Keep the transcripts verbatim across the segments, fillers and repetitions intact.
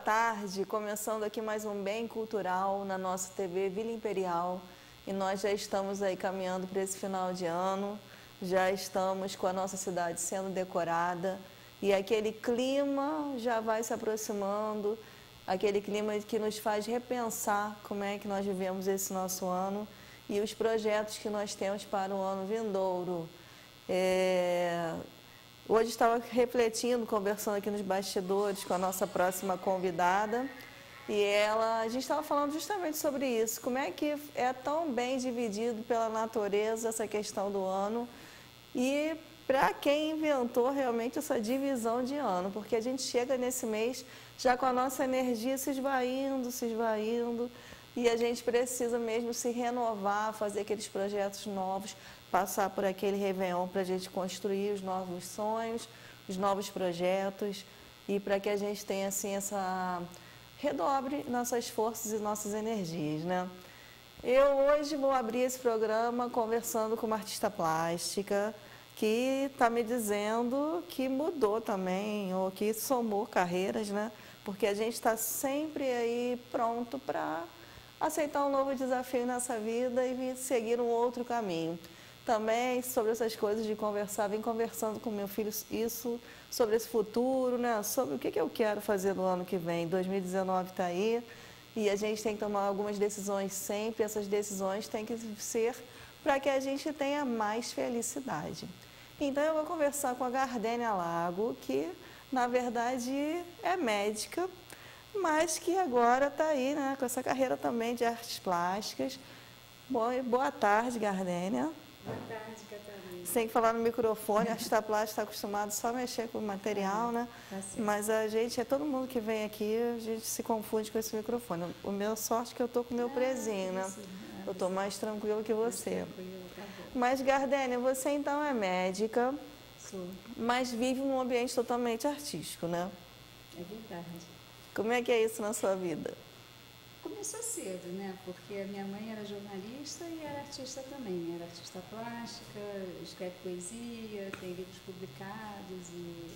tarde, começando aqui mais um Bem Cultural na nossa T V Vila Imperial. E nós já estamos aí caminhando para esse final de ano, já estamos com a nossa cidade sendo decorada e aquele clima já vai se aproximando, aquele clima que nos faz repensar como é que nós vivemos esse nosso ano e os projetos que nós temos para o ano vindouro. É... Hoje estava refletindo, conversando aqui nos bastidores com a nossa próxima convidada e ela, a gente estava falando justamente sobre isso, como é que é tão bem dividido pela natureza essa questão do ano e para quem inventou realmente essa divisão de ano, porque a gente chega nesse mês já com a nossa energia se esvaindo, se esvaindo e a gente precisa mesmo se renovar, fazer aqueles projetos novos, passar por aquele Réveillon para a gente construir os novos sonhos, os novos projetos e para que a gente tenha assim essa redobre nossas forças e nossas energias, né? Eu hoje vou abrir esse programa conversando com uma artista plástica que está me dizendo que mudou também ou que somou carreiras, né? Porque a gente está sempre aí pronto para aceitar um novo desafio nessa vida e seguir um outro caminho. Também sobre essas coisas de conversar, vim conversando com meu filho isso, sobre esse futuro, né? Sobre o que, que eu quero fazer no ano que vem. dois mil e dezenove está aí e a gente tem que tomar algumas decisões sempre. Essas decisões têm que ser para que a gente tenha mais felicidade. Então eu vou conversar com a Gardênia Lago, que na verdade é médica, mas que agora está aí, né, com essa carreira também de artes plásticas. Boa, boa tarde, Gardênia. Boa tarde, Catarina. Você tem que falar no microfone, a artista plástica está acostumado só a mexer com o material, né? Tá certo. Mas a gente, é todo mundo que vem aqui, a gente se confunde com esse microfone. O meu sorte é que eu estou com o meu presinho, né? Eu estou mais tranquila que você. Mas, Gardênia, você então é médica, Sou. mas vive num ambiente totalmente artístico, né? É verdade. Como é que é isso na sua vida? Começou cedo, né? Porque a minha mãe era jornalista e era artista também. Era artista plástica, escreve poesia, tem livros publicados e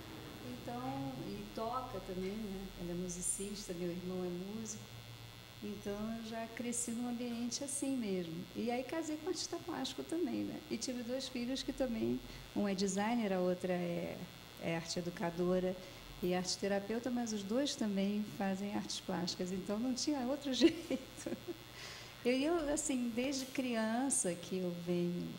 então e toca também, né? Ela é musicista, meu irmão é músico. Então eu já cresci num ambiente assim mesmo. E aí casei com artista plástico também, né? E tive dois filhos que também, um é designer, a outra é, é arte educadora e arte terapeuta, mas os dois também fazem artes plásticas, então não tinha outro jeito. Eu, eu assim, desde criança que eu venho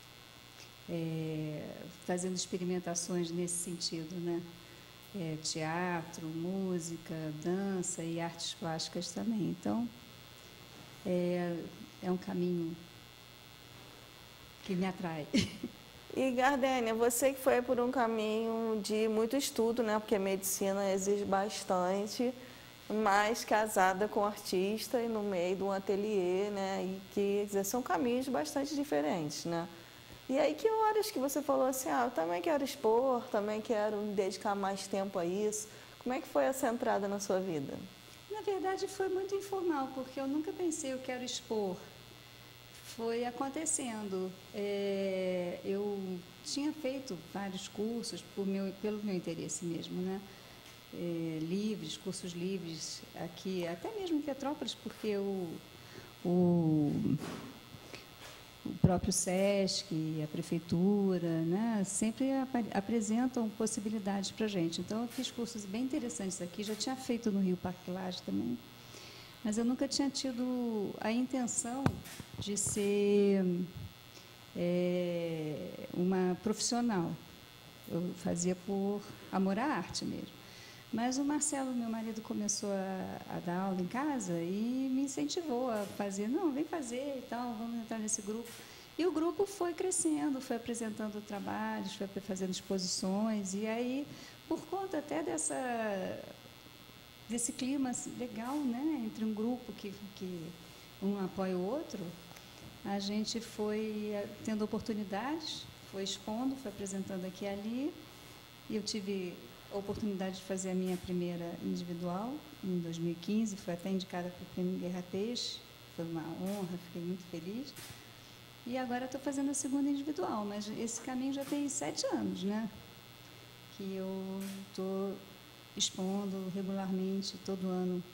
é, fazendo experimentações nesse sentido, né? É, teatro, música, dança e artes plásticas também. Então, é, é um caminho que me atrai. E, Gardênia, você que foi por um caminho de muito estudo, né? Porque a medicina exige bastante, mas casada com artista e no meio de um ateliê, né? E que, quer dizer, são caminhos bastante diferentes, né? E aí, que horas que você falou assim, ah, eu também quero expor, também quero me dedicar mais tempo a isso? Como é que foi essa entrada na sua vida? Na verdade, foi muito informal, porque eu nunca pensei, eu quero expor. Foi acontecendo. É, eu tinha feito vários cursos por meu, pelo meu interesse mesmo, né? É, livres, cursos livres aqui, até mesmo em Petrópolis, porque o, o, o próprio SESC, a prefeitura, né, sempre ap apresentam possibilidades para a gente. Então, eu fiz cursos bem interessantes aqui, já tinha feito no Rio Parque Lage também, mas eu nunca tinha tido a intenção de ser é, uma profissional. Eu fazia por amor à arte mesmo. Mas o Marcelo, meu marido, começou a, a dar aula em casa e me incentivou a fazer. Não, vem fazer e tal, vamos entrar nesse grupo. E o grupo foi crescendo, foi apresentando trabalhos, foi fazendo exposições. E aí, por conta até dessa... desse clima legal, né, entre um grupo que, que um apoia o outro, a gente foi tendo oportunidades, foi expondo, foi apresentando aqui e ali, e eu tive a oportunidade de fazer a minha primeira individual, em dois mil e quinze, foi até indicada para o Prêmio Guerra Peixe, foi uma honra, fiquei muito feliz, e agora estou fazendo a segunda individual, mas esse caminho já tem sete anos, né, que eu estou expondo regularmente, todo ano,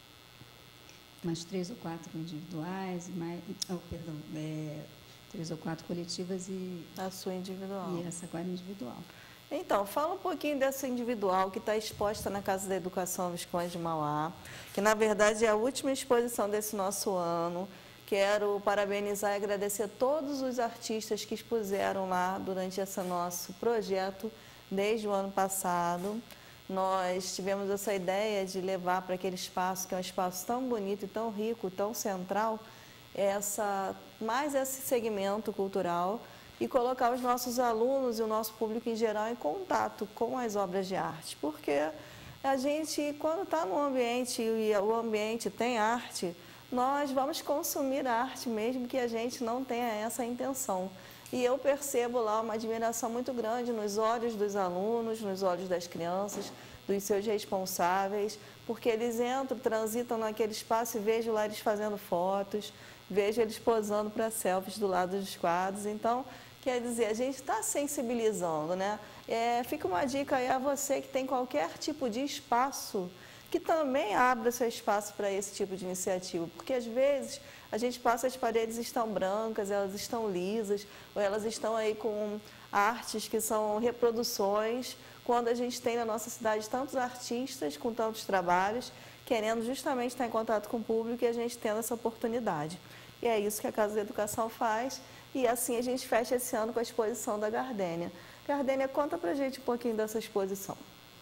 umas três ou quatro individuais, mais, oh, perdão, é, três ou quatro coletivas e... A sua individual. E essa agora individual. Então, fala um pouquinho dessa individual que está exposta na Casa da Educação Visconde de Mauá, que na verdade é a última exposição desse nosso ano. Quero parabenizar e agradecer a todos os artistas que expuseram lá durante esse nosso projeto desde o ano passado. Nós tivemos essa ideia de levar para aquele espaço, que é um espaço tão bonito e tão rico, tão central, essa, mais esse segmento cultural, e colocar os nossos alunos e o nosso público em geral em contato com as obras de arte. Porque a gente, quando está no ambiente e o ambiente tem arte, nós vamos consumir a arte mesmo que a gente não tenha essa intenção. E eu percebo lá uma admiração muito grande nos olhos dos alunos, nos olhos das crianças, dos seus responsáveis, porque eles entram, transitam naquele espaço e vejo lá eles fazendo fotos, vejo eles posando para selfies do lado dos quadros. Então, quer dizer, a gente está sensibilizando, né? É, fica uma dica aí a você que tem qualquer tipo de espaço, que também abra seu espaço para esse tipo de iniciativa, porque às vezes a gente passa, as paredes estão brancas, elas estão lisas, ou elas estão aí com artes que são reproduções, quando a gente tem na nossa cidade tantos artistas com tantos trabalhos, querendo justamente estar em contato com o público e a gente tendo essa oportunidade. E é isso que a Casa da Educação faz. E assim a gente fecha esse ano com a exposição da Gardênia. Gardênia, conta pra gente um pouquinho dessa exposição.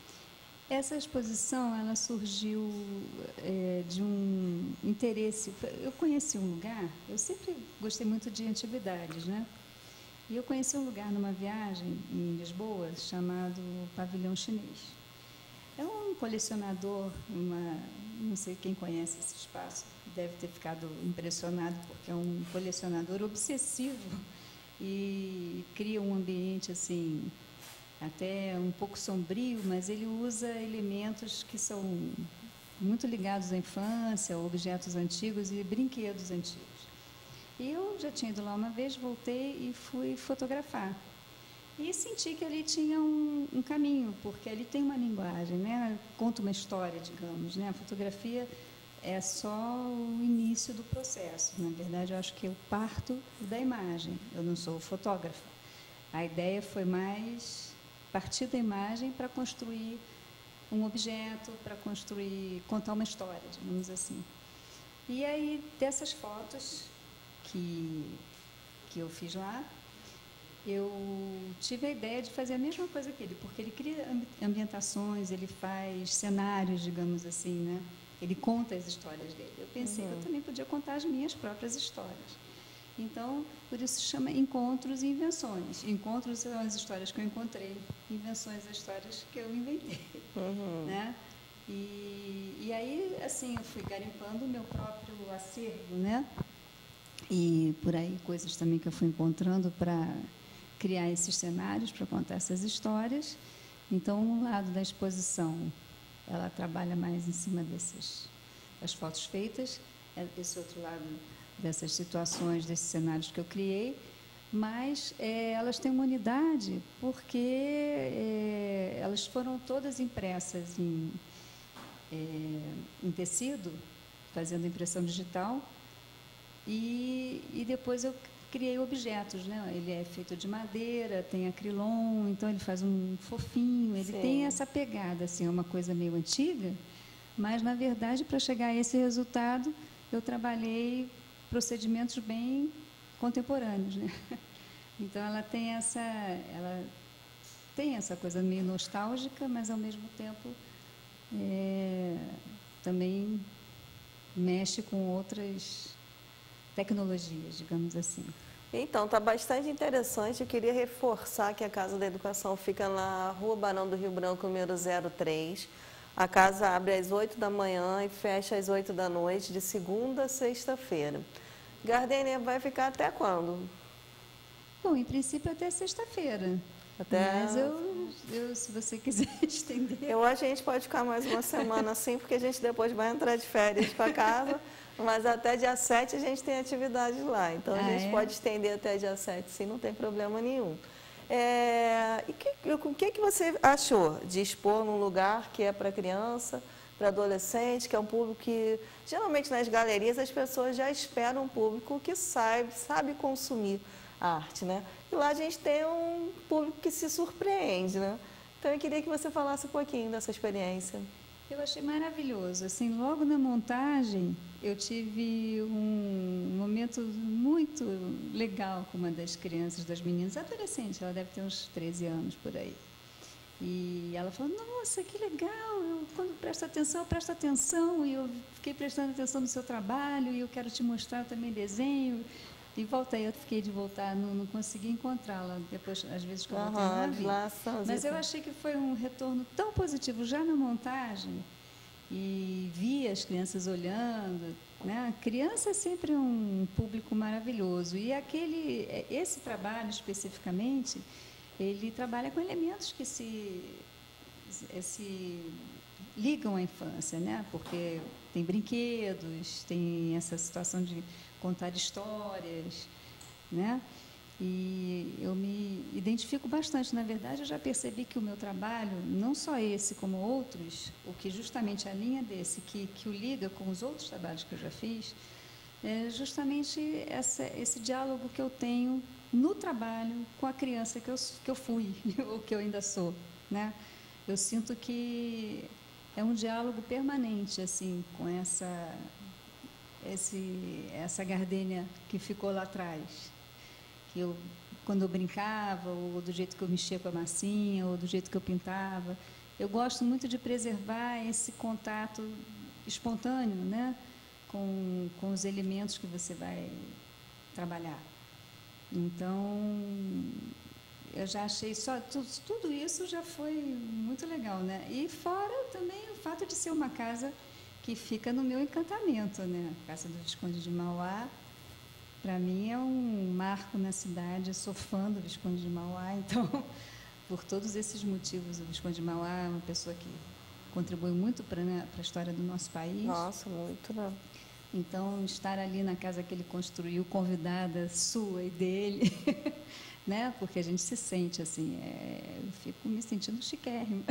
Essa exposição, ela surgiu é, de um interesse. Eu conheci um lugar, eu sempre gostei muito de antiguidades, né? E eu conheci um lugar numa viagem em Lisboa, chamado Pavilhão Chinês. É um colecionador, uma, não sei quem conhece esse espaço, deve ter ficado impressionado, porque é um colecionador obsessivo e cria um ambiente assim, até um pouco sombrio, mas ele usa elementos que são muito ligados à infância, objetos antigos e brinquedos antigos. E eu já tinha ido lá uma vez, voltei e fui fotografar. E senti que ali tinha um, um caminho, porque ali tem uma linguagem, né? Conta uma história, digamos, né? A fotografia é só o início do processo. Na verdade, eu acho que eu parto da imagem, eu não sou fotógrafa. A ideia foi mais partir da imagem para construir um objeto, para construir, contar uma história, digamos assim. E aí, dessas fotos que, que eu fiz lá, eu tive a ideia de fazer a mesma coisa que ele, porque ele cria ambientações, ele faz cenários, digamos assim, né? Ele conta as histórias dele. Eu pensei uhum. que eu também podia contar as minhas próprias histórias. Então, por isso se chama Encontros e Invenções. Encontros são as histórias que eu encontrei, invenções as histórias que eu inventei. Uhum. Né? E, e aí, assim, eu fui garimpando o meu próprio acervo, né? E por aí coisas também que eu fui encontrando para criar esses cenários, para contar essas histórias. Então, um lado da exposição, ela trabalha mais em cima desses, das fotos feitas, esse outro lado dessas situações, desses cenários que eu criei, mas é, elas têm uma unidade porque é, elas foram todas impressas em, é, em tecido, fazendo impressão digital, e, e depois eu criei objetos, né? Ele é feito de madeira, tem acrilon, então ele faz um fofinho, ele Sim. tem essa pegada, assim, é uma coisa meio antiga, mas, na verdade, para chegar a esse resultado, eu trabalhei procedimentos bem contemporâneos, né? Então, ela tem essa, ela tem essa coisa meio nostálgica, mas, ao mesmo tempo, é, também mexe com outras tecnologias, digamos assim. Então, está bastante interessante. Eu queria reforçar que a Casa da Educação fica na Rua Barão do Rio Branco, número zero três. A casa abre às oito da manhã e fecha às oito da noite, de segunda a sexta-feira. Gardênia vai ficar até quando? Bom, em princípio até sexta-feira. Até... Mas eu, eu, se você quiser estender... Eu acho que a gente pode ficar mais uma semana assim, porque a gente depois vai entrar de férias para casa. Mas até dia sete a gente tem atividades lá, então ah, a gente é? pode estender até dia sete, sim, não tem problema nenhum. É, e que, o que, que você achou de expor num lugar que é para criança, para adolescente, que é um público que, geralmente nas galerias, as pessoas já esperam um público que sabe, sabe consumir a arte, né? E lá a gente tem um público que se surpreende, né? Então, eu queria que você falasse um pouquinho dessa experiência. Eu achei maravilhoso. Assim, logo na montagem, eu tive um momento muito legal com uma das crianças, das meninas, adolescente, ela deve ter uns treze anos por aí. E ela falou, nossa, que legal, eu, quando presto atenção, eu presto atenção, e eu fiquei prestando atenção no seu trabalho, e eu quero te mostrar também desenho. E voltei, eu fiquei de voltar, não, não consegui encontrá-la depois, às vezes que eu voltei, Aham, não vi. lá são Mas eu achei que foi um retorno tão positivo já na montagem, e vi as crianças olhando, né? A criança é sempre um público maravilhoso, e aquele, esse trabalho especificamente, ele trabalha com elementos que se, se ligam à infância, né? Porque tem brinquedos, tem essa situação de contar histórias, né? E eu me identifico bastante. Na verdade, eu já percebi que o meu trabalho, não só esse, como outros, o que justamente a linha desse, que, que o liga com os outros trabalhos que eu já fiz, é justamente essa, esse diálogo que eu tenho no trabalho com a criança que eu, que eu fui, ou que eu ainda sou, né? Eu sinto que é um diálogo permanente, assim, com essa, esse, essa gardênia que ficou lá atrás. Que eu, quando eu brincava, ou do jeito que eu mexia com a massinha, ou do jeito que eu pintava. Eu gosto muito de preservar esse contato espontâneo, né? com, com os elementos que você vai trabalhar. Então, eu já achei só tudo, tudo isso já foi muito legal, né? E fora também o fato de ser uma casa que fica no meu encantamento, né? A Casa do Visconde de Mauá, para mim é um marco na cidade. Eu sou fã do Visconde de Mauá, então, por todos esses motivos, o Visconde de Mauá é uma pessoa que contribui muito para, né, para a história do nosso país. Nossa, muito, né? Então, estar ali na casa que ele construiu, convidada sua e dele, né? Porque a gente se sente assim, é, eu fico me sentindo chiquérrima.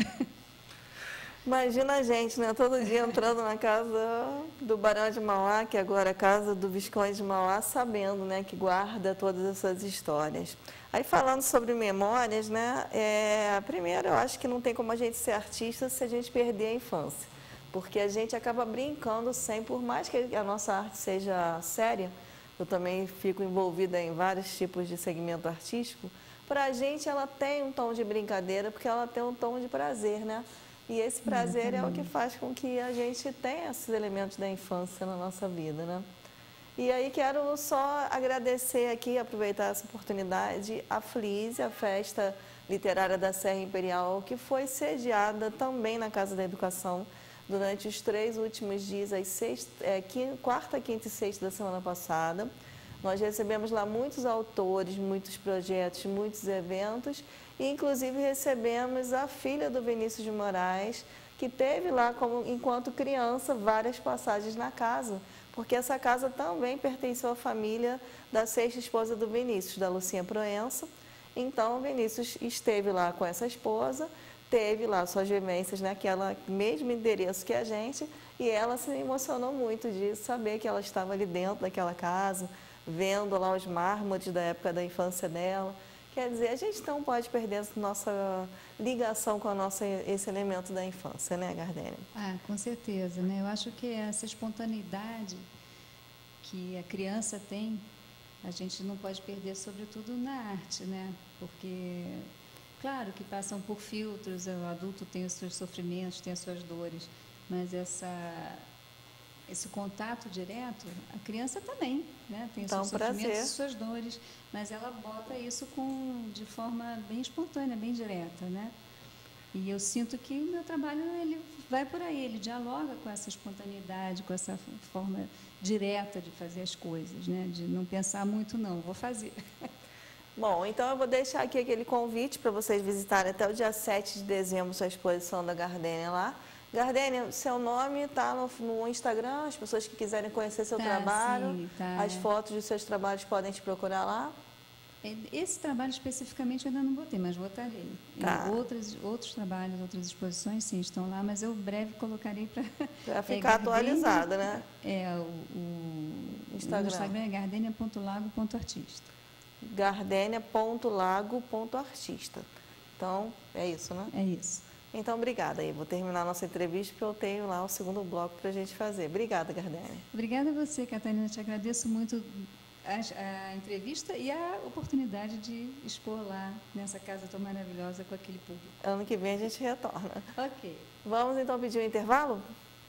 Imagina a gente, né? Todo dia entrando na casa do Barão de Mauá, que agora é a casa do Visconde de Mauá, sabendo, né, que guarda todas essas histórias. Aí, falando sobre memórias, né? É, primeiro, eu acho que não tem como a gente ser artista se a gente perder a infância. Porque a gente acaba brincando sem, por mais que a nossa arte seja séria, eu também fico envolvida em vários tipos de segmento artístico, para a gente ela tem um tom de brincadeira, porque ela tem um tom de prazer, né? E esse prazer é o que faz com que a gente tenha esses elementos da infância na nossa vida, né? E aí quero só agradecer aqui, aproveitar essa oportunidade, a FLISE, a Festa Literária da Serra Imperial, que foi sediada também na Casa da Educação, durante os três últimos dias, as sexta, é, quinta, quarta, quinta e sexta da semana passada. Nós recebemos lá muitos autores, muitos projetos, muitos eventos, e inclusive recebemos a filha do Vinícius de Moraes, que teve lá, como, enquanto criança, várias passagens na casa, porque essa casa também pertenceu à família da sexta esposa do Vinícius, da Lucinha Proença. Então, o Vinícius esteve lá com essa esposa, teve lá suas vivências naquele mesmo endereço que a gente, e ela se emocionou muito de saber que ela estava ali dentro daquela casa, vendo lá os mármores da época da infância dela. Quer dizer, a gente não pode perder essa nossa ligação com a nossa, esse elemento da infância, né, Gardênia? Ah, com certeza, né? Eu acho que essa espontaneidade que a criança tem, a gente não pode perder, sobretudo na arte, né? Porque claro que passam por filtros, o adulto tem os seus sofrimentos, tem as suas dores, mas essa, esse contato direto, a criança também, né? Tem os seus sofrimentos e suas dores, mas ela bota isso com, de forma bem espontânea, bem direta, né? E eu sinto que o meu trabalho ele vai por aí, ele dialoga com essa espontaneidade, com essa forma direta de fazer as coisas, né? De não pensar muito, não, vou fazer. Bom, então eu vou deixar aqui aquele convite para vocês visitarem até o dia sete de dezembro a exposição da Gardênia lá. Gardênia, seu nome está no, no Instagram, as pessoas que quiserem conhecer seu tá, trabalho, sim, tá. As fotos dos seus trabalhos podem te procurar lá? Esse trabalho especificamente eu ainda não botei, mas botarei. Tá. Outros, outros trabalhos, outras exposições, sim, estão lá, mas eu breve colocarei para... Para ficar é, atualizada, né? É, o, o Instagram. O Instagram é gardenia ponto lago ponto artista. gardenia ponto lago ponto artista. Então, é isso, né? É isso. Então, obrigada aí. Vou terminar a nossa entrevista, porque eu tenho lá o segundo bloco para a gente fazer. Obrigada, Gardenia. Obrigada a você, Catarina. Te agradeço muito a, a entrevista e a oportunidade de expor lá nessa casa tão maravilhosa com aquele público. Ano que vem a gente retorna. Ok. Vamos então pedir um intervalo?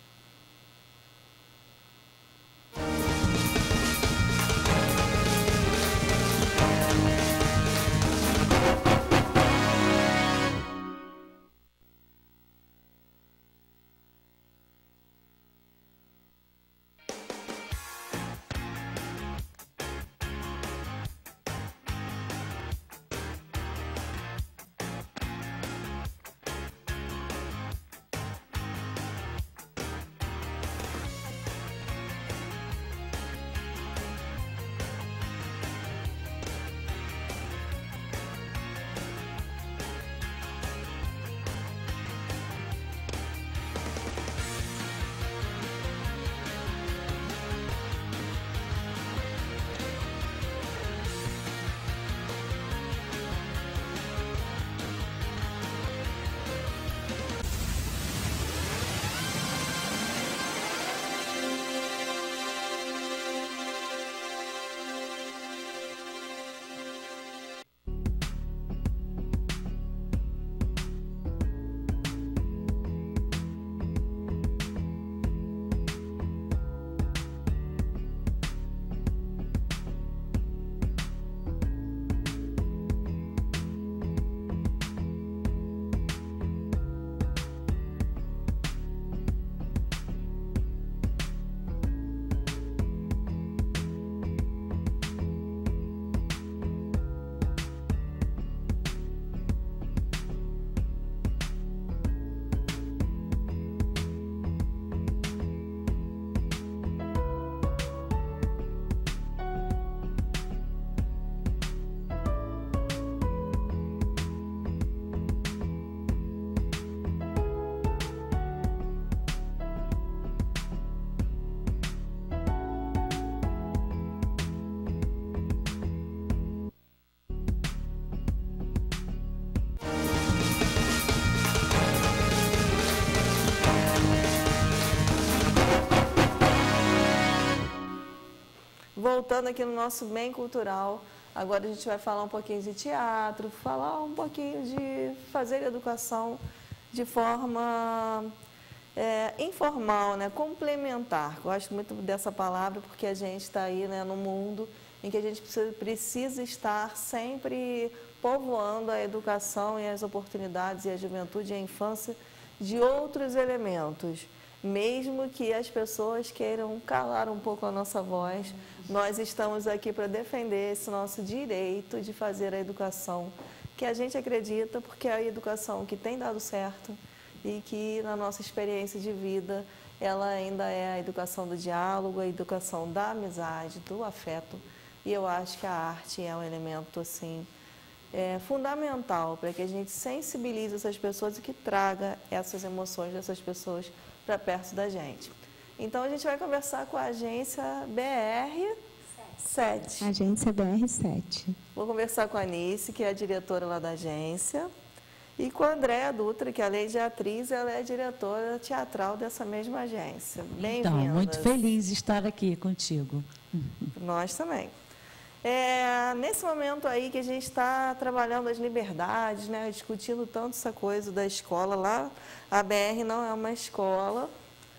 Voltando aqui no nosso Bem Cultural, agora a gente vai falar um pouquinho de teatro, falar um pouquinho de fazer educação de forma é, informal, né? Complementar. Gosto muito dessa palavra porque a gente está aí, né, no mundo em que a gente precisa, precisa estar sempre povoando a educação e as oportunidades e a juventude e a infância de outros elementos. Mesmo que as pessoas queiram calar um pouco a nossa voz, nós estamos aqui para defender esse nosso direito de fazer a educação que a gente acredita, porque é a educação que tem dado certo e que, na nossa experiência de vida, ela ainda é a educação do diálogo, a educação da amizade, do afeto. E eu acho que a arte é um elemento, assim, é, fundamental para que a gente sensibilize essas pessoas e que traga essas emoções dessas pessoas para perto da gente. Então, a gente vai conversar com a agência B R sete. Agência B R sete. Vou conversar com a Anice, que é a diretora lá da agência, e com a Andréa Dutra, que além de atriz, ela é diretora teatral dessa mesma agência. Bem-vinda. Então, muito feliz de estar aqui contigo. Nós também. É, nesse momento aí que a gente está trabalhando as liberdades, né, discutindo tanto essa coisa da escola lá, a B R não é uma escola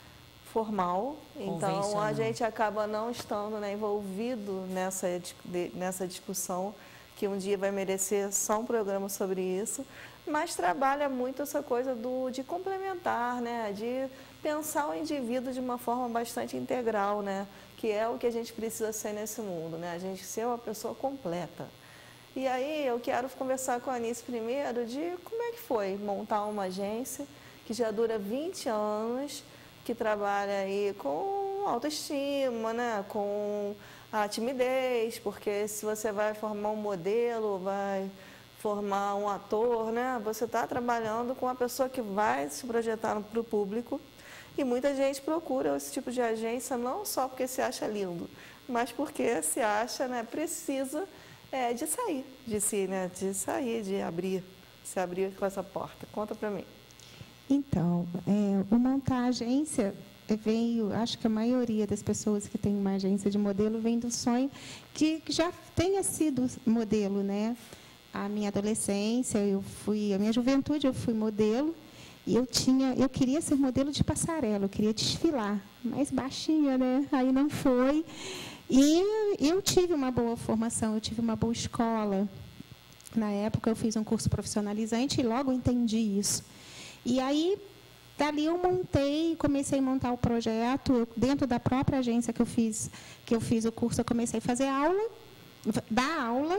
formal, então a gente acaba não estando, né, envolvido nessa, nessa discussão, que um dia vai merecer só um programa sobre isso, mas trabalha muito essa coisa do, de complementar, né, de pensar o indivíduo de uma forma bastante integral, né, que é o que a gente precisa ser nesse mundo, né, a gente ser uma pessoa completa. E aí eu quero conversar com a Anice primeiro de como é que foi montar uma agência que já dura vinte anos, que trabalha aí com autoestima, né, com a timidez, porque se você vai formar um modelo, vai formar um ator, né? Você está trabalhando com uma pessoa que vai se projetar para o público. E muita gente procura esse tipo de agência não só porque se acha lindo, mas porque se acha, né, precisa é, de sair, de si, né, de sair, de abrir, se abrir com essa porta. Conta para mim. Então, é, o montar a agência veio, acho que a maioria das pessoas que tem uma agência de modelo vem do sonho que, que já tenha sido modelo, né? A minha adolescência, eu fui, a minha juventude eu fui modelo. E eu tinha, eu queria ser modelo de passarela, eu queria desfilar, mais baixinha, né? Aí não foi. E eu tive uma boa formação, eu tive uma boa escola. Na época eu fiz um curso profissionalizante e logo entendi isso. E aí, dali eu montei, comecei a montar o projeto. Eu, dentro da própria agência que eu fiz, que eu fiz o curso, eu comecei a fazer aula. Dar aula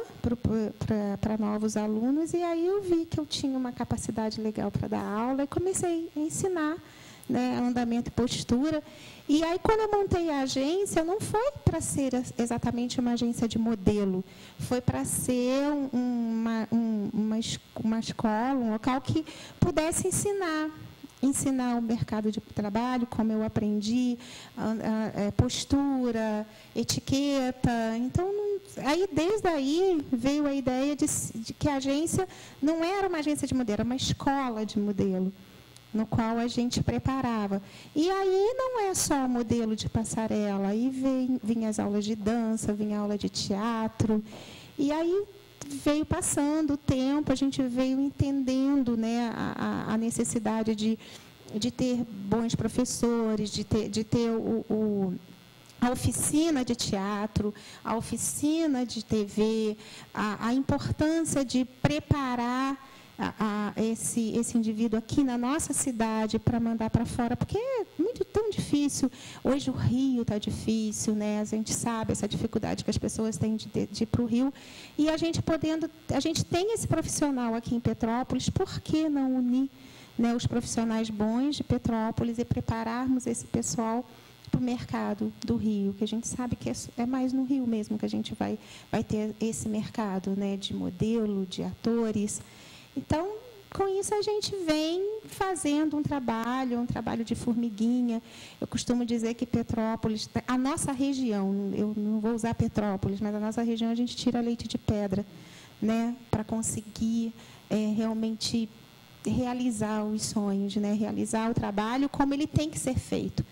para novos alunos, e aí eu vi que eu tinha uma capacidade legal para dar aula e comecei a ensinar, né, andamento e postura. E aí, quando eu montei a agência, não foi para ser exatamente uma agência de modelo, foi para ser uma, um, uma, uma escola, um local que pudesse ensinar. Ensinar o mercado de trabalho, como eu aprendi, a, a, a postura, etiqueta. Então, não, aí, desde aí veio a ideia de, de que a agência não era uma agência de modelo, era uma escola de modelo, no qual a gente preparava. E aí não é só modelo de passarela, aí vem, vinha as aulas de dança, vinha aula de teatro, e aí veio passando o tempo, a gente veio entendendo, né, a, a necessidade de, de ter bons professores, de ter, de ter o, o, a oficina de teatro, a oficina de T V, a, a importância de preparar a, a esse, esse indivíduo aqui na nossa cidade para mandar para fora, porque é muito tão difícil. Hoje o Rio está difícil, né? A gente sabe essa dificuldade que as pessoas têm de, de ir para o Rio. E a gente podendo, a gente tem esse profissional aqui em Petrópolis, por que não unir, né, os profissionais bons de Petrópolis e prepararmos esse pessoal para o mercado do Rio, que a gente sabe que é, é mais no Rio mesmo que a gente vai, vai ter esse mercado, né, de modelo, de atores. Então, com isso, a gente vem fazendo um trabalho, um trabalho de formiguinha. Eu costumo dizer que Petrópolis, a nossa região, eu não vou usar Petrópolis, mas a nossa região a gente tira leite de pedra, né, para conseguir é, realmente realizar os sonhos, né, realizar o trabalho como ele tem que ser feito.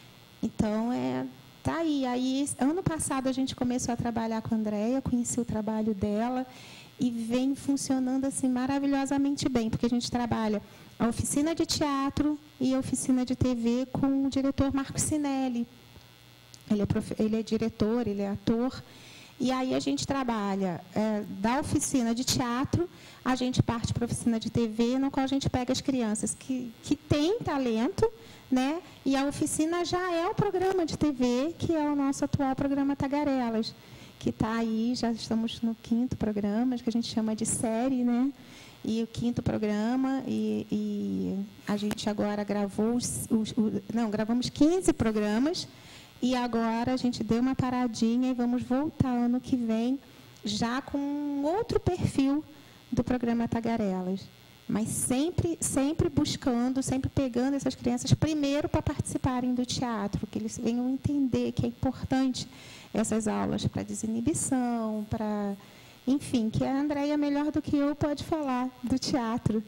Então, é, tá aí. Aí, ano passado, a gente começou a trabalhar com a Andréia, conheci o trabalho dela, e vem funcionando assim maravilhosamente bem, porque a gente trabalha a oficina de teatro e a oficina de T V com o diretor Marco Sinelli. Ele é, profe... ele é diretor, ele é ator. E aí a gente trabalha é, da oficina de teatro, a gente parte para a oficina de T V, no qual a gente pega as crianças que, que têm talento, né? E a oficina já é o programa de T V, que é o nosso atual programa Tagarelas, que está aí, já estamos no quinto programa, que a gente chama de série, né? E o quinto programa, e, e a gente agora gravou, os, os, os, não, gravamos quinze programas, e agora a gente deu uma paradinha e vamos voltar ano que vem, já com um outro perfil do programa Tagarelas. Mas sempre, sempre buscando, sempre pegando essas crianças primeiro para participarem do teatro, que eles venham entender que é importante essas aulas para desinibição, para, enfim, que a Andréia, melhor do que eu, pode falar do teatro.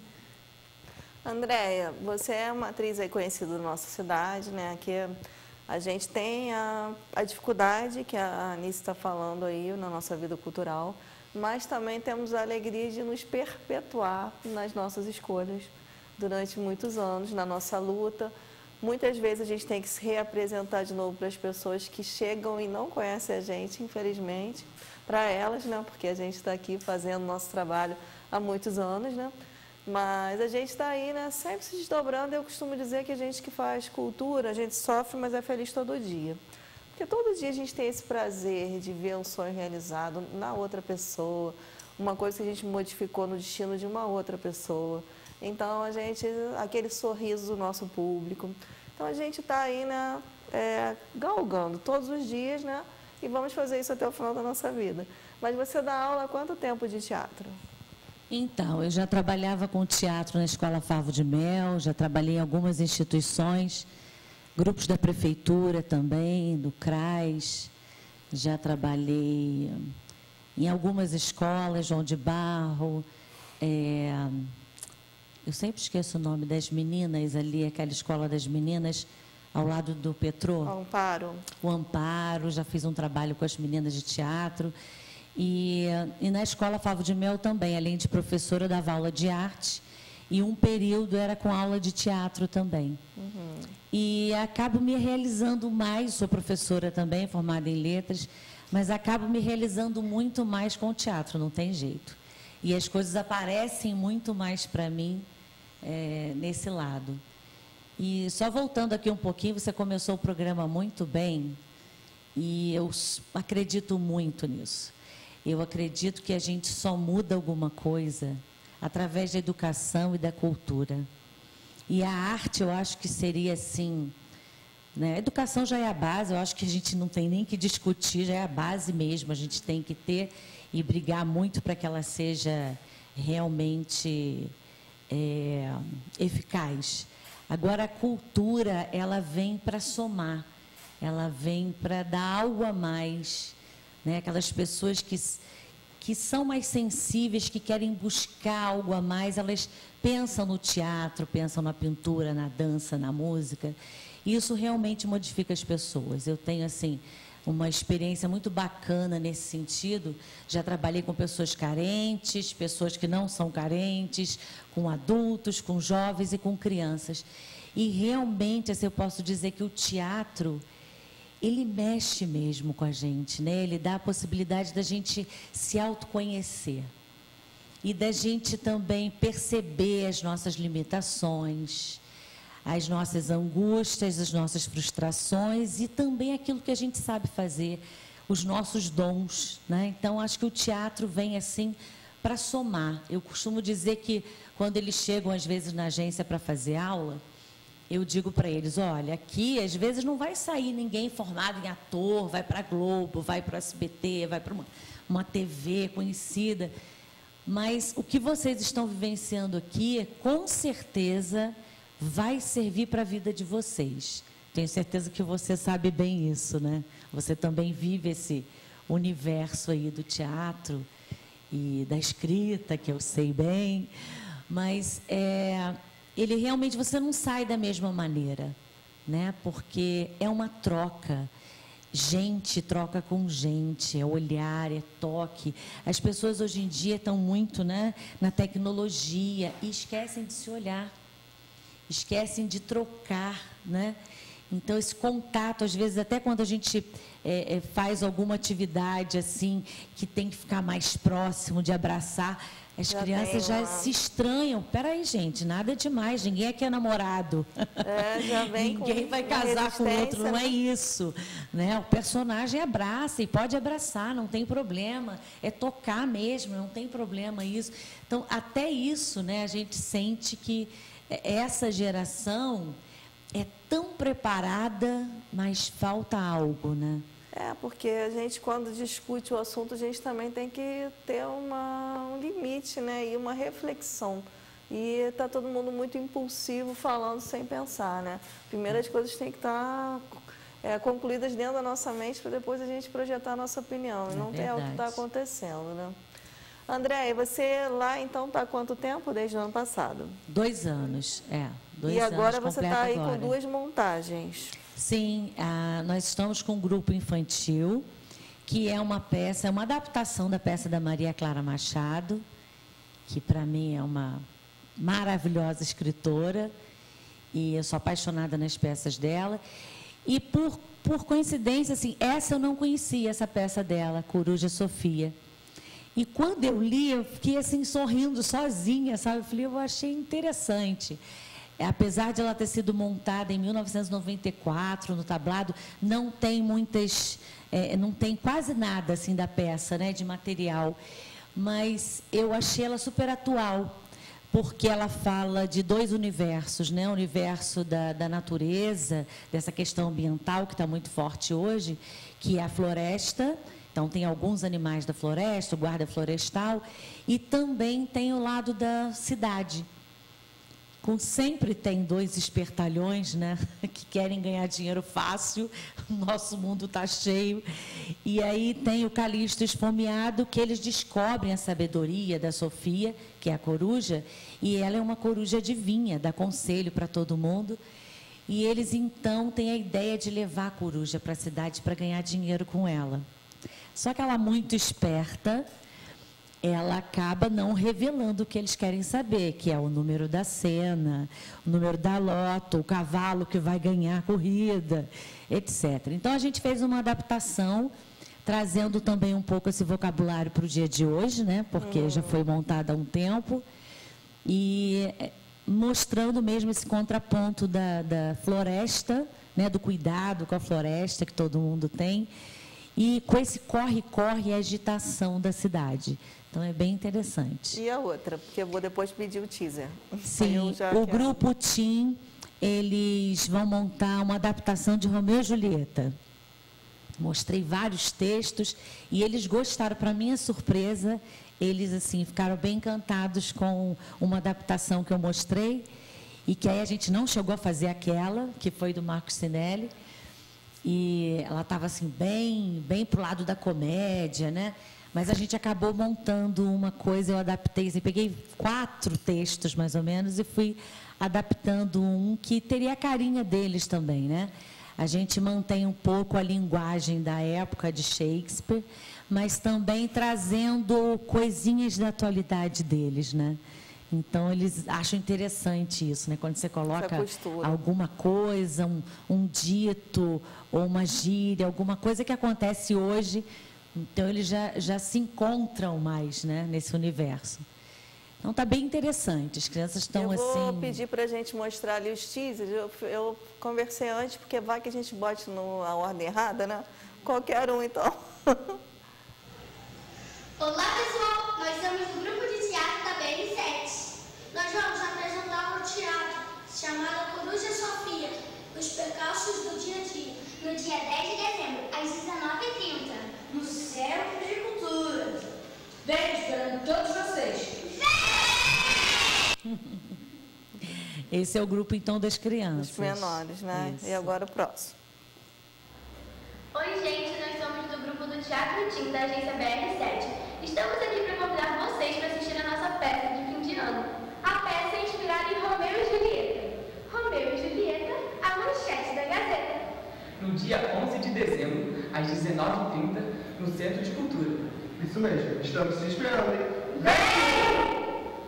Andréia, você é uma atriz aí conhecida da nossa cidade, né? Que a gente tem a, a dificuldade que a Anice está falando aí na nossa vida cultural, mas também temos a alegria de nos perpetuar nas nossas escolhas durante muitos anos, na nossa luta. Muitas vezes a gente tem que se reapresentar de novo para as pessoas que chegam e não conhecem a gente, infelizmente, para elas, né? Porque a gente está aqui fazendo nosso trabalho há muitos anos, né? Mas a gente está aí, né, sempre se desdobrando. Eu costumo dizer que a gente que faz cultura, a gente sofre, mas é feliz todo dia. Porque todo dia a gente tem esse prazer de ver um sonho realizado na outra pessoa, uma coisa que a gente modificou no destino de uma outra pessoa. Então, a gente, aquele sorriso do nosso público. Então, a gente está aí, né, é, galgando todos os dias, né, e vamos fazer isso até o final da nossa vida. Mas você dá aula há quanto tempo de teatro? Então, eu já trabalhava com teatro na Escola Favo de Mel, já trabalhei em algumas instituições, grupos da prefeitura também, do C R A S, já trabalhei em algumas escolas, João de Barro, é, eu sempre esqueço o nome das meninas ali, aquela escola das meninas, ao lado do Petrô. O Amparo. O Amparo, já fiz um trabalho com as meninas de teatro. E, e na Escola Favo de Mel também, além de professora, eu dava aula de arte. E um período era com aula de teatro também. Uhum. E acabo me realizando mais, sou professora também, formada em letras, mas acabo me realizando muito mais com o teatro, não tem jeito. E as coisas aparecem muito mais para mim é, nesse lado. E só voltando aqui um pouquinho, você começou o programa muito bem, e eu acredito muito nisso. Eu acredito que a gente só muda alguma coisa através da educação e da cultura. E a arte, eu acho que seria assim, né? A educação já é a base, eu acho que a gente não tem nem que discutir, já é a base mesmo, a gente tem que ter e brigar muito para que ela seja realmente é, eficaz. Agora, a cultura, ela vem para somar, ela vem para dar algo a mais, né? Aquelas pessoas que, que são mais sensíveis, que querem buscar algo a mais, elas pensam no teatro, pensam na pintura, na dança, na música, e isso realmente modifica as pessoas. Eu tenho, assim, uma experiência muito bacana nesse sentido. Já trabalhei com pessoas carentes, pessoas que não são carentes, com adultos, com jovens e com crianças. E realmente, assim, eu posso dizer que o teatro, ele mexe mesmo com a gente, né? Ele dá a possibilidade da gente se autoconhecer e da gente também perceber as nossas limitações, as nossas angústias, as nossas frustrações e também aquilo que a gente sabe fazer, os nossos dons, né? Então, acho que o teatro vem assim para somar. Eu costumo dizer que quando eles chegam às vezes na agência para fazer aula, eu digo para eles, olha, aqui às vezes não vai sair ninguém formado em ator, vai para a Globo, vai para o S B T, vai para uma, uma T V conhecida, mas o que vocês estão vivenciando aqui, com certeza, vai servir para a vida de vocês. Tenho certeza que você sabe bem isso, né? Você também vive esse universo aí do teatro e da escrita, que eu sei bem, mas é... ele realmente, você não sai da mesma maneira, né? Porque é uma troca. Gente troca com gente, é olhar, é toque. As pessoas hoje em dia estão muito, né, na tecnologia e esquecem de se olhar, esquecem de trocar, né? Então, esse contato, às vezes, até quando a gente é, é, faz alguma atividade assim, que tem que ficar mais próximo, de abraçar, as já crianças já uma... se estranham. Peraí, gente, nada demais, ninguém aqui é namorado. É, já vem ninguém com vai casar com o outro, não né? é isso. Né? O personagem abraça e pode abraçar, não tem problema. É tocar mesmo, não tem problema isso. Então, até isso, né, a gente sente que essa geração é tão preparada, mas falta algo, né? É, porque a gente, quando discute o assunto, a gente também tem que ter uma, um limite, né? E uma reflexão. E está todo mundo muito impulsivo, falando sem pensar, né? Primeiro, as coisas têm que estar é, concluídas dentro da nossa mente para depois a gente projetar a nossa opinião. E é não verdade. é o que está acontecendo, né? André, você lá, então, está há quanto tempo? Desde o ano passado? Dois anos, é. Dois e agora anos, você está aí agora. com duas montagens. Sim, ah, nós estamos com um grupo infantil, que é uma peça, é uma adaptação da peça da Maria Clara Machado, que para mim é uma maravilhosa escritora, e eu sou apaixonada nas peças dela. E por, por coincidência, assim, essa eu não conhecia, essa peça dela, Coruja Sofia. E quando eu li, eu fiquei assim, sorrindo sozinha, sabe? Eu falei, eu achei interessante. Apesar de ela ter sido montada em mil novecentos e noventa e quatro, no tablado, não tem muitas, é, não tem quase nada assim da peça, né, de material. Mas eu achei ela super atual, porque ela fala de dois universos, né? O universo da, da natureza, dessa questão ambiental que está muito forte hoje, que é a floresta. Então, tem alguns animais da floresta, o guarda florestal, e também tem o lado da cidade. Com, sempre tem dois espertalhões, né, que querem ganhar dinheiro fácil, o nosso mundo está cheio. E aí tem o Calixto esfomeado, que eles descobrem a sabedoria da Sofia, que é a coruja, e ela é uma coruja adivinha, dá conselho para todo mundo. E eles, então, têm a ideia de levar a coruja para a cidade para ganhar dinheiro com ela. Só que ela, muito esperta, ela acaba não revelando o que eles querem saber, que é o número da cena, o número da loto, o cavalo que vai ganhar a corrida, etcétera. Então, a gente fez uma adaptação, trazendo também um pouco esse vocabulário para o dia de hoje, né? Porque hum. já foi montada há um tempo, e mostrando mesmo esse contraponto da, da floresta, né? Do cuidado com a floresta que todo mundo tem, e com esse corre-corre e agitação da cidade. Então, é bem interessante. E a outra? Porque eu vou depois pedir o teaser. Sim, o quero... Grupo Tim, eles vão montar uma adaptação de Romeu e Julieta. Mostrei vários textos e eles gostaram. Para minha surpresa, eles assim ficaram bem encantados com uma adaptação que eu mostrei, e que aí a gente não chegou a fazer aquela, que foi do Marco Sinelli. E ela estava assim, bem, bem para o lado da comédia, né? Mas a gente acabou montando uma coisa, eu adaptei, assim, peguei quatro textos, mais ou menos, e fui adaptando um que teria a carinha deles também, né? A gente mantém um pouco a linguagem da época de Shakespeare, mas também trazendo coisinhas da atualidade deles, né? Então, eles acham interessante isso, né? Quando você coloca alguma coisa, um, um dito, ou uma gíria, alguma coisa que acontece hoje, então eles já, já se encontram mais, né, nesse universo. Então, está bem interessante, as crianças estão assim... Eu vou assim... pedir para a gente mostrar ali os teasers, eu, eu conversei antes, porque vai que a gente bote no, a ordem errada, né? Qualquer um, então. Olá, pessoal! Nós somos do grupo de teatro da B R sete. Nós vamos apresentar um teatro chamado Coruja Sofia, os percalços do dia a dia, no dia dez de dezembro, às dezenove e trinta, no Centro de Cultura. Vem esperando todos vocês. Vem! Esse é o grupo, então, das crianças. Os menores, né? Isso. E agora o próximo. Oi, gente, nós somos do grupo do Teatro Tim, da agência B R sete. Estamos aqui para convidar vocês para assistir a nossa peça de fim de ano. A peça é inspirada em Romeu e Julieta. Romeu e Julieta, a manchete da Gazeta. No dia onze de dezembro, às dezenove e trinta, no Centro de Cultura. Isso mesmo, estamos te esperando, hein? Vem!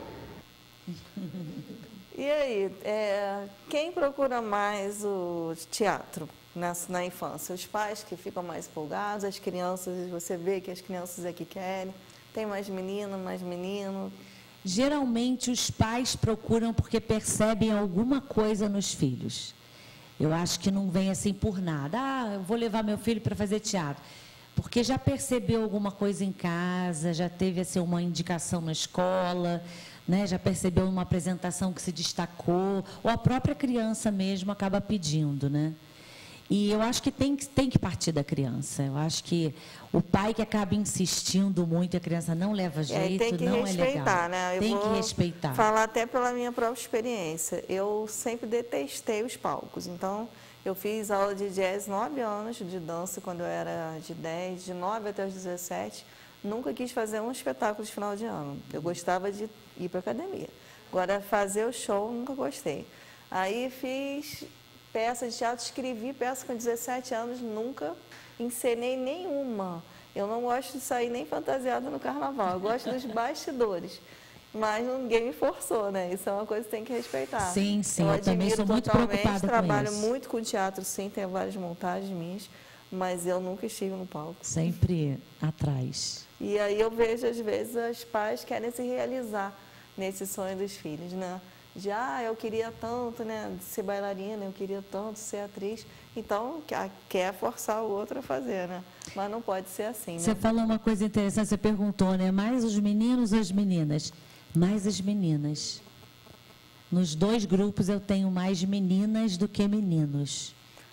E aí, é, quem procura mais o teatro nessa, na infância? Os pais que ficam mais empolgados, as crianças, você vê que as crianças é que querem, tem mais menino, mais menino? Geralmente os pais procuram porque percebem alguma coisa nos filhos. Eu acho que não vem assim por nada. Ah, eu vou levar meu filho para fazer teatro. Porque já percebeu alguma coisa em casa, já teve assim, uma indicação na escola, né? Já percebeu uma apresentação que se destacou, ou a própria criança mesmo acaba pedindo, né? E eu acho que tem, tem que partir da criança. Eu acho que o pai que acaba insistindo muito, a criança não leva jeito, é, tem que não respeitar, é legal. Né? Eu tem vou que respeitar. Falar até pela minha própria experiência. Eu sempre detestei os palcos. Então, eu fiz aula de jazz nove anos, de dança quando eu era de dez, de nove até os dezessete. Nunca quis fazer um espetáculo de final de ano. Eu gostava de ir para a academia. Agora, fazer o show, nunca gostei. Aí, fiz peça de teatro, escrevi peça com dezessete anos, nunca encenei nenhuma. Eu não gosto de sair nem fantasiada no carnaval, eu gosto dos bastidores. Mas ninguém me forçou, né? Isso é uma coisa que tem que respeitar. Sim, sim, eu, eu também sou muito preocupada com trabalho isso. muito com teatro, sim, tenho várias montagens minhas, mas eu nunca estive no palco. Sempre atrás. E aí eu vejo, às vezes, os pais querem se realizar nesse sonho dos filhos, né? De, ah, eu queria tanto, né, ser bailarina, eu queria tanto ser atriz. Então, quer forçar o outro a fazer, né? Mas não pode ser assim, né? Você falou uma coisa interessante, você perguntou, né? Mais os meninos ou as meninas? Mais as meninas. Nos dois grupos eu tenho mais meninas do que meninos.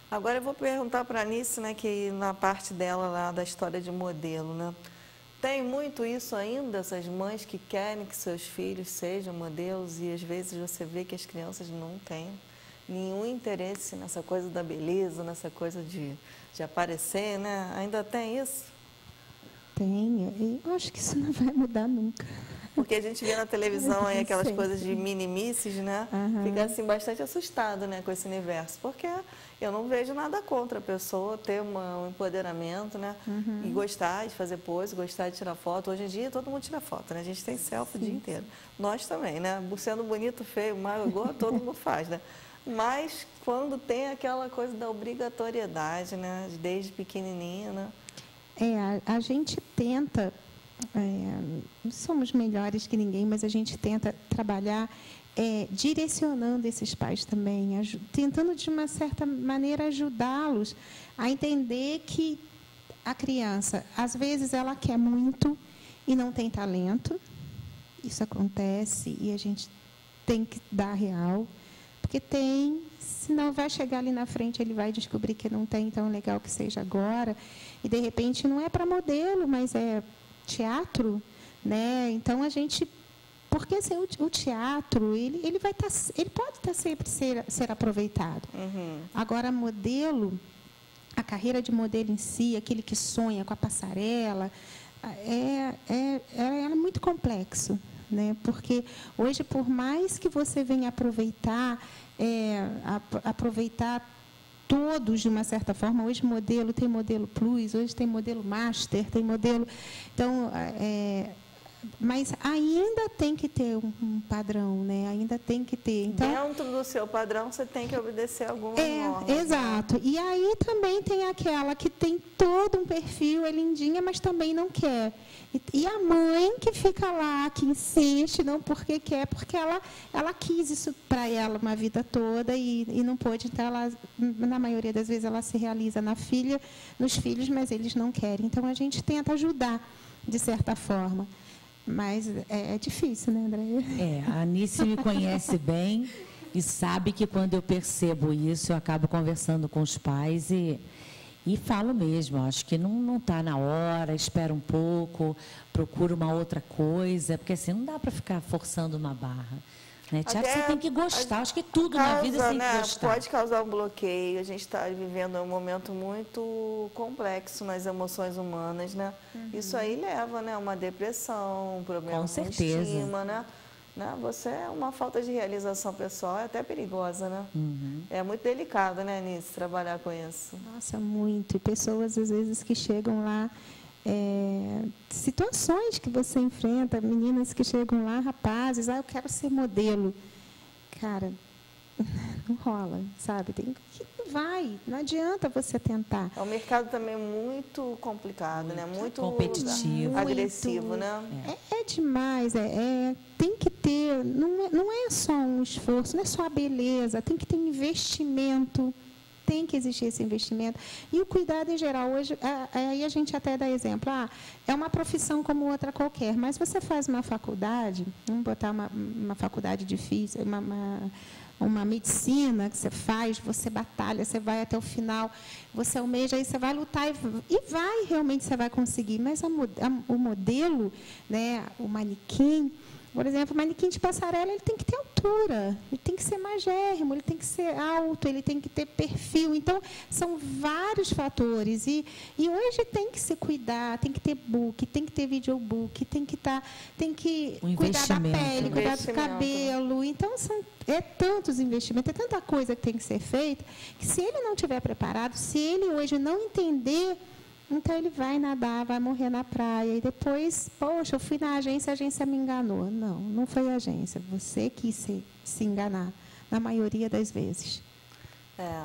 Agora eu vou perguntar para a Anice, né, que na parte dela lá da história de modelo, né? Tem muito isso ainda, essas mães que querem que seus filhos sejam modelos e às vezes você vê que as crianças não têm nenhum interesse nessa coisa da beleza, nessa coisa de, de aparecer, né? Ainda tem isso? Tem. Eu acho que isso não vai mudar nunca. Porque a gente vê na televisão aí aquelas Sempre. coisas de mini-misses, né? Uhum. Fica assim bastante assustado, né, com esse universo. Porque eu não vejo nada contra a pessoa ter uma, um empoderamento, né? Uhum. E gostar de fazer pose, gostar de tirar foto. Hoje em dia todo mundo tira foto, né? A gente tem selfie Sim. o dia inteiro. Nós também, né? Sendo bonito, feio, magro, gordo, todo mundo faz, né? Mas quando tem aquela coisa da obrigatoriedade, né? Desde pequenininho, né? É, a, a gente tenta... É, não somos melhores que ninguém, mas a gente tenta trabalhar é, direcionando esses pais também, tentando de uma certa maneira ajudá-los a entender que a criança, às vezes, ela quer muito e não tem talento. Isso acontece e a gente tem que dar real, porque tem, senão vai chegar ali na frente, ele vai descobrir que não tem, então é legal que seja agora. E, de repente, não é para modelo, mas é teatro, né? Então a gente, porque assim, o, o teatro ele, ele vai estar, tá, ele pode estar tá sempre ser, ser aproveitado. Uhum. Agora modelo, a carreira de modelo em si, aquele que sonha com a passarela, é, é, é, é muito complexo, né? Porque hoje, por mais que você venha aproveitar, é, a, aproveitar todos, de uma certa forma, hoje modelo, tem modelo plus, hoje tem modelo master, tem modelo... Então, é, mas ainda tem que ter um, um padrão, né? Ainda tem que ter. Então, dentro do seu padrão, você tem que obedecer algumas é, normas. Exato. Né? E aí também tem aquela que tem todo um perfil, é lindinha, mas também não quer. E, e a mãe que fica lá, que insiste, não porque quer, porque ela, ela quis isso para ela uma vida toda e, e não pôde. Então, ela, na maioria das vezes, ela se realiza na filha, nos filhos, mas eles não querem. Então, a gente tenta ajudar, de certa forma. Mas é, é difícil, né, Andréia? É, a Anice me conhece bem e sabe que quando eu percebo isso, eu acabo conversando com os pais e, e falo mesmo, acho que não está na hora, espera um pouco, procura uma outra coisa, porque assim, não dá para ficar forçando uma barra. Né? Teatro você tem que gostar, acho que tudo causa, na vida você tem né, que gostar. Pode causar um bloqueio, a gente está vivendo um momento muito complexo nas emoções humanas, né? Uhum. Isso aí leva, né, a uma depressão, um problema com estima, né? né? Você é uma falta de realização pessoal, é até perigosa, né? Uhum. É muito delicado, né, Anice, trabalhar com isso. Nossa, muito. E pessoas, às vezes, que chegam lá... É, situações que você enfrenta, meninas que chegam lá, rapazes, ah, eu quero ser modelo. Cara, não rola, sabe? Tem que vai, não adianta você tentar. É um mercado também muito complicado, muito, né? Muito competitivo, agressivo, muito, né? É, é demais, é, é, tem que ter, não é, não é só um esforço, não é só a beleza, tem que ter investimento. Tem que existir esse investimento. E o cuidado em geral, hoje, aí a gente até dá exemplo, ah, é uma profissão como outra qualquer, mas você faz uma faculdade, vamos botar uma, uma faculdade difícil, uma, uma, uma medicina que você faz, você batalha, você vai até o final, você almeja, aí você vai lutar e, e vai, realmente você vai conseguir. Mas a, a, o modelo, né, o manequim, por exemplo, o manequim de passarela, ele tem que ter altura, ele tem que ser magérrimo, ele tem que ser alto, ele tem que ter perfil. Então, são vários fatores. E, e hoje tem que se cuidar, tem que ter book, tem que ter videobook, tem que, tá, tem que um cuidar da pele, cuidar do né? cabelo. Então, são, é tantos investimentos, é tanta coisa que tem que ser feita, que se ele não estiver preparado, se ele hoje não entender... Então, ele vai nadar, vai morrer na praia. E depois, poxa, eu fui na agência, a agência me enganou. Não, não foi a agência. Você quis se, se enganar, na maioria das vezes. É.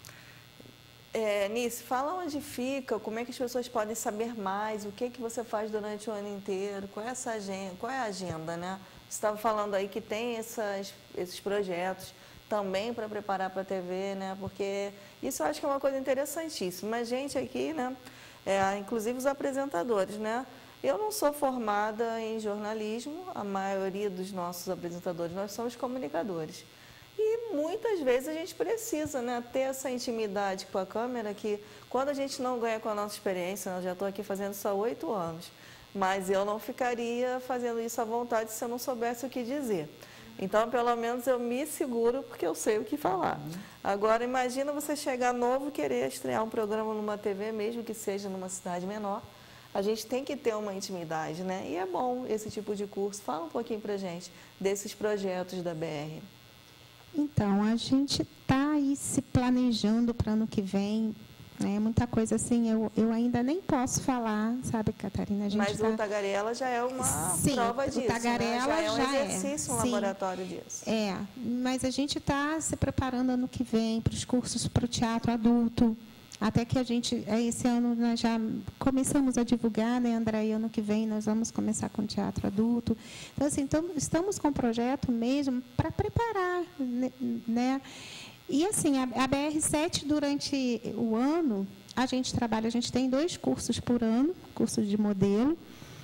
É, Nice, fala onde fica, como é que as pessoas podem saber mais, o que, que você faz durante o ano inteiro, qual é, essa agenda, qual é a agenda, né? Você estava falando aí que tem essas, esses projetos também para preparar para a T V, né? Porque isso eu acho que é uma coisa interessantíssima. A gente aqui, né? É, inclusive os apresentadores, né? Eu não sou formada em jornalismo, a maioria dos nossos apresentadores, nós somos comunicadores. E muitas vezes a gente precisa, né, ter essa intimidade com a câmera, que quando a gente não ganha com a nossa experiência, eu já estou aqui fazendo isso há oito anos, mas eu não ficaria fazendo isso à vontade se eu não soubesse o que dizer. Então, pelo menos eu me seguro porque eu sei o que falar. Agora, imagina você chegar novo e querer estrear um programa numa T V, mesmo que seja numa cidade menor. A gente tem que ter uma intimidade, né? E é bom esse tipo de curso. Fala um pouquinho pra gente desses projetos da B R. Então, a gente está aí se planejando para ano que vem. É muita coisa assim, eu, eu ainda nem posso falar, sabe, Catarina? A gente Mas tá... o Tagarela já é uma Sim, prova disso, o Tagarela né? Já é um já exercício, é. um Sim. laboratório disso. É, mas a gente está se preparando ano que vem para os cursos para o teatro adulto. Até que a gente, esse ano nós já começamos a divulgar, né, André? E ano que vem nós vamos começar com o teatro adulto. Então, assim, então, estamos com um projeto mesmo para preparar, né? E, assim, a, a B R sete, durante o ano, a gente trabalha, a gente tem dois cursos por ano, cursos de modelo,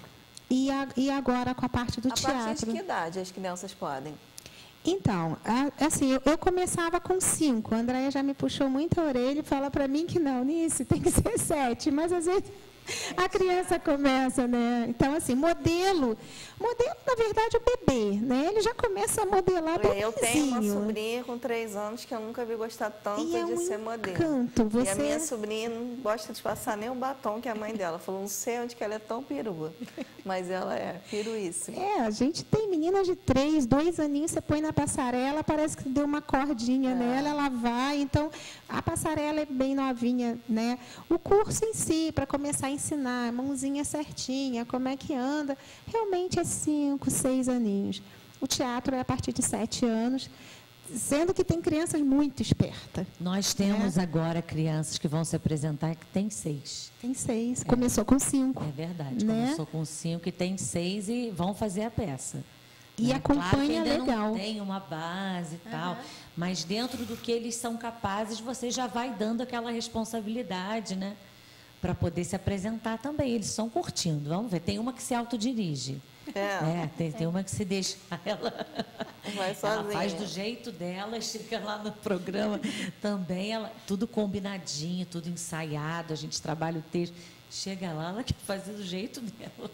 e, a, e agora com a parte do a teatro. A partir de que idade as crianças podem? Então, assim, eu, eu começava com cinco. A Andréia já me puxou muito a orelha e fala para mim que não, Nice, tem que ser sete. Mas, às vezes, a criança começa, né? Então, assim, modelo. Modelo, na verdade, o bebê, né? Ele já começa a modelar bebezinho. Eu tenho uma sobrinha com três anos que eu nunca vi gostar tanto e é de um ser modelo. Canto. Você... E a minha sobrinha não gosta de passar nem o batom que a mãe dela falou, não sei onde que ela é tão perua, mas ela é piruíssima. É, a gente tem meninas de três, dois aninhos, você põe na passarela, parece que deu uma cordinha é. nela, ela vai. Então, a passarela é bem novinha, né? O curso em si, para começar a ensinar, mãozinha certinha, como é que anda, realmente é cinco, seis aninhos. O teatro é a partir de sete anos, sendo que tem crianças muito espertas. Nós temos é. agora crianças que vão se apresentar que tem seis. Tem seis. É. Começou com cinco. É verdade. Né? Começou com cinco e tem seis e vão fazer a peça. E né? acompanha claro que ainda legal. Não tem uma base e uhum. tal, mas dentro do que eles são capazes, você já vai dando aquela responsabilidade, né? Para poder se apresentar também. Eles estão curtindo. Vamos ver. Tem uma que se autodirige. É. é tem, tem uma que se deixa ela. Vai sozinha. Ela faz do jeito dela, chega lá no programa também, ela, tudo combinadinho, tudo ensaiado, a gente trabalha o texto. Chega lá, ela quer fazer do jeito dela.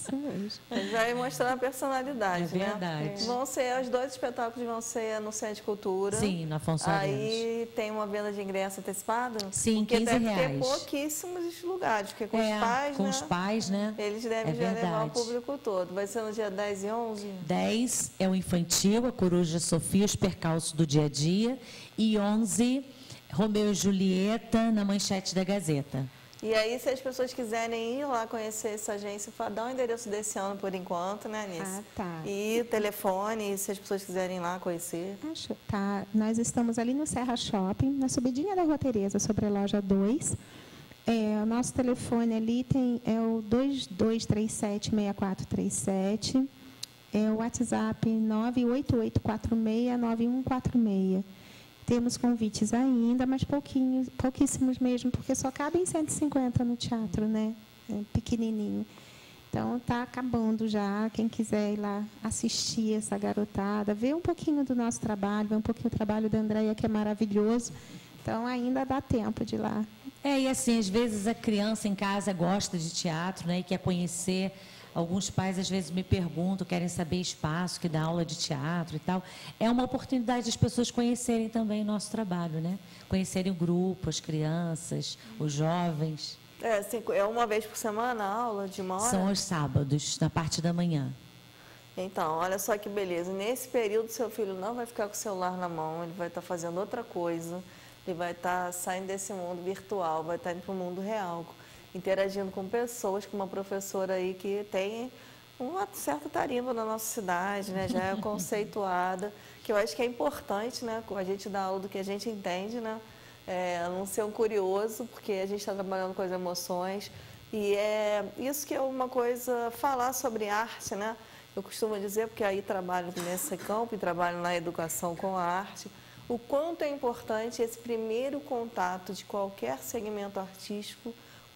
Já vai mostrar a personalidade, é verdade. Né? Vão ser, os dois espetáculos vão ser no Centro de Cultura. Sim, na Afonso Arenas. Aí tem uma venda de ingresso antecipado? Sim, porque quinze reais. Porque deve ter pouquíssimos lugares, porque com é, os pais, com né? os pais, né? Eles devem é já verdade. levar o público todo. Vai ser no dia dez e onze? dez é o infantil, a Coruja Sofia, os percalços do dia a dia. E onze, Romeu e Julieta, na manchete da Gazeta. E aí, se as pessoas quiserem ir lá conhecer essa agência, dá o endereço desse ano por enquanto, né, Anice? Ah, tá. E telefone, se as pessoas quiserem ir lá conhecer. Acho, tá. Nós estamos ali no Serra Shopping, na subidinha da Rua Tereza, sobre a loja dois. É, o nosso telefone ali tem, é o dois dois três sete, seis quatro três sete. É o WhatsApp nove oito oito quatro seis, nove um quatro seis. Temos convites ainda, mas pouquinhos, pouquíssimos mesmo, porque só cabem cento e cinquenta no teatro, né? É pequenininho. Então, está acabando já. Quem quiser ir lá assistir essa garotada, ver um pouquinho do nosso trabalho, ver um pouquinho do trabalho da Andréia, que é maravilhoso. Então, ainda dá tempo de ir lá. É, e assim, às vezes a criança em casa gosta de teatro, né? E quer conhecer. Alguns pais, às vezes, me perguntam, querem saber espaço, que dá aula de teatro e tal. É uma oportunidade das pessoas conhecerem também o nosso trabalho, né? Conhecerem o grupo, as crianças, os jovens. É, cinco, é uma vez por semana a aula de uma hora? São aos sábados, na parte da manhã. Então, olha só que beleza. Nesse período, seu filho não vai ficar com o celular na mão, ele vai estar fazendo outra coisa, ele vai estar saindo desse mundo virtual, vai estar indo para o mundo real, interagindo com pessoas, com uma professora aí que tem um certo tarimbo na nossa cidade, né? Já é conceituada, que eu acho que é importante, né? A gente dar aula do que a gente entende, né? É, não ser um curioso, porque a gente está trabalhando com as emoções. E é isso que é uma coisa, falar sobre arte, né? Eu costumo dizer, porque aí trabalho nesse campo e trabalho na educação com a arte, o quanto é importante esse primeiro contato de qualquer segmento artístico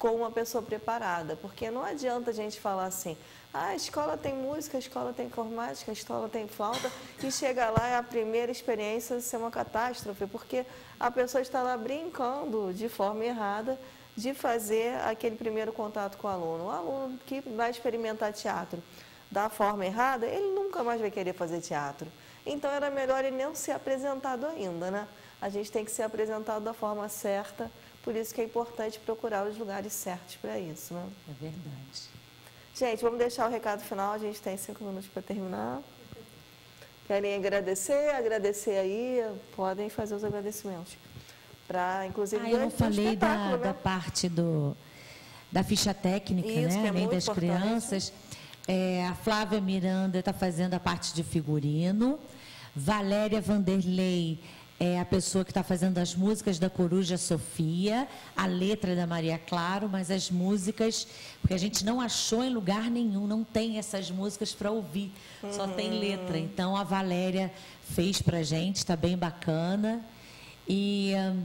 com uma pessoa preparada, porque não adianta a gente falar assim, ah, a escola tem música, a escola tem informática, a escola tem flauta, e chega lá e a primeira experiência ser uma catástrofe, porque a pessoa está lá brincando de forma errada de fazer aquele primeiro contato com o aluno. O aluno que vai experimentar teatro da forma errada, ele nunca mais vai querer fazer teatro. Então, era melhor ele não ser apresentado ainda, né? A gente tem que ser apresentado da forma certa, por isso que é importante procurar os lugares certos para isso, né? É verdade. Gente, vamos deixar o recado final, a gente tem cinco minutos para terminar. Querem agradecer? Agradecer aí, podem fazer os agradecimentos. Para, inclusive, ah, eu não falei da, né? da parte do, da ficha técnica, isso, né? Que é Nem muito das importante. crianças. É, a Flávia Miranda está fazendo a parte de figurino. Valéria Vanderlei é a pessoa que está fazendo as músicas da Coruja Sofia, a letra da Maria Claro, mas as músicas, porque a gente não achou em lugar nenhum, não tem essas músicas para ouvir, uhum. só tem letra. Então, a Valéria fez para a gente, está bem bacana. E hum,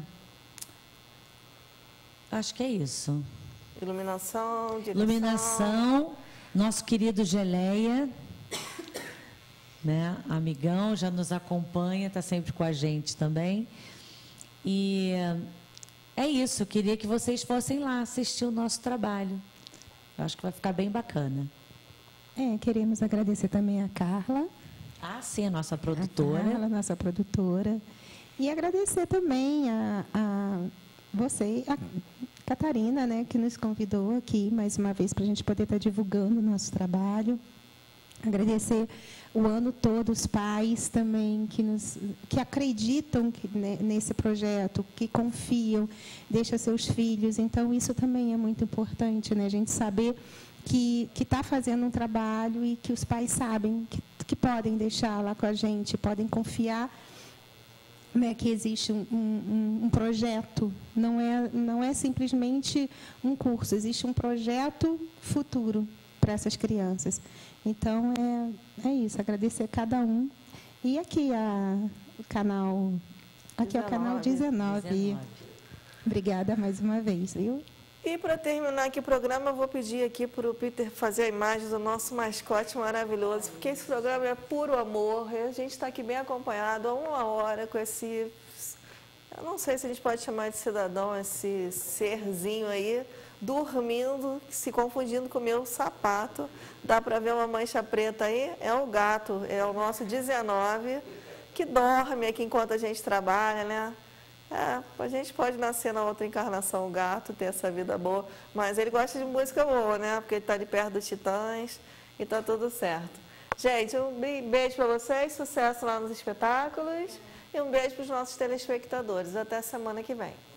acho que é isso. Iluminação, direção. Iluminação, nosso querido Geleia, né, amigão, já nos acompanha, está sempre com a gente também. E é isso, eu queria que vocês fossem lá assistir o nosso trabalho. Eu acho que vai ficar bem bacana. É, queremos agradecer também a Carla. Ah, sim, a nossa produtora. A Carla, nossa produtora. E agradecer também a, a você, a Catarina, né, que nos convidou aqui mais uma vez para a gente poder estar divulgando o nosso trabalho. Agradecer o ano todo os pais também que, nos, que acreditam que, né, nesse projeto, que confiam, deixam seus filhos. Então, isso também é muito importante, né? A gente saber que está fazendo um trabalho e que os pais sabem que, que podem deixar lá com a gente, podem confiar, né, que existe um, um, um projeto, não é, não é simplesmente um curso, existe um projeto futuro para essas crianças. Então, é, é isso, agradecer a cada um. E aqui a, o canal, aqui é o canal dezenove. dezenove. Obrigada mais uma vez, viu? E para terminar aqui o programa, eu vou pedir aqui para o Peter fazer a imagem do nosso mascote maravilhoso, porque esse programa é puro amor, e a gente está aqui bem acompanhado há uma hora com esse, eu não sei se a gente pode chamar de cidadão, esse serzinho aí, dormindo, se confundindo com o meu sapato. Dá para ver uma mancha preta aí? É o gato, é o nosso dezenove, que dorme aqui enquanto a gente trabalha, né? É, a gente pode nascer na outra encarnação, o gato, ter essa vida boa, mas ele gosta de música boa, né? Porque ele está ali perto dos Titãs e está tudo certo. Gente, um beijo para vocês, sucesso lá nos espetáculos e um beijo para os nossos telespectadores. Até semana que vem.